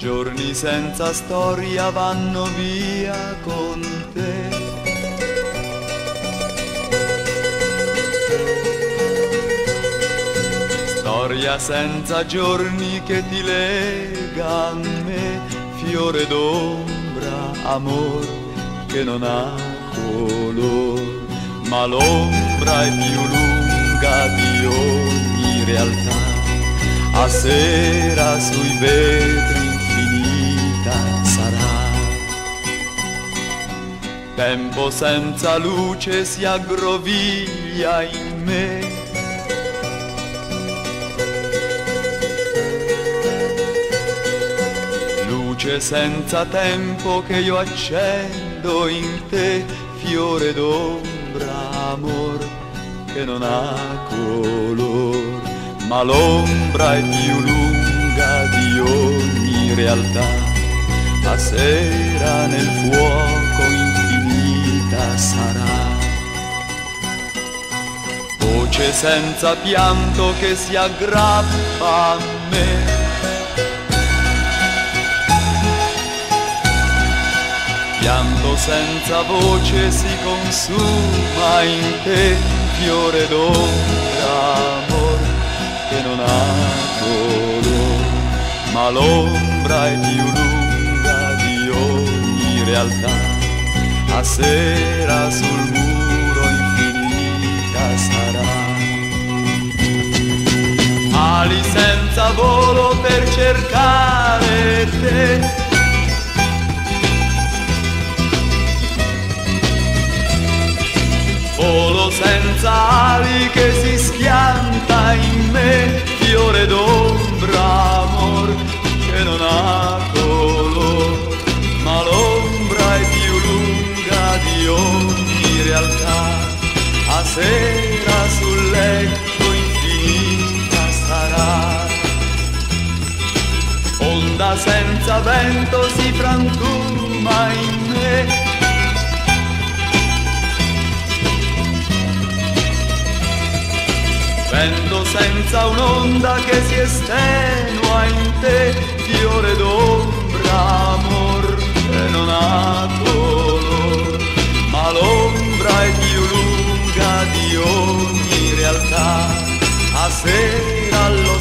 Giorni senza storia vanno via con te. Storia senza giorni che ti lega a me, fiore d'ombra, amor che non ha color, ma l'ombra è più lunga di ogni realtà. A sera sui vetri infinita sarà. Tempo senza luce si aggroviglia in me. Luce senza tempo che io accendo in te, fiore d'ombra, amor che non ha color, ma l'ombra è più lunga di ogni realtà. A sera nel fuoco infinita sarà. Voce senza pianto che si aggrappa a me. Pianto senza voce si consuma in te, fiore d'ombra, amor che non ha color, ma l'ombra è più lunga di ogni realtà. A sera sul muro infinita sarà. Ali senza volo per cercare te. Volo senza ali che si schianta in me, fiore d'ombra, amor che non ha color, ma l'ombra è più lunga di ogni realtà. A sera sul letto infinita sarà. Onda senza vento si frantuma in me. Vento senza un'onda che si estenua in te, fiore d'ombra, amor che non ha color, ma l'ombra è più lunga di ogni realtà. A sera allo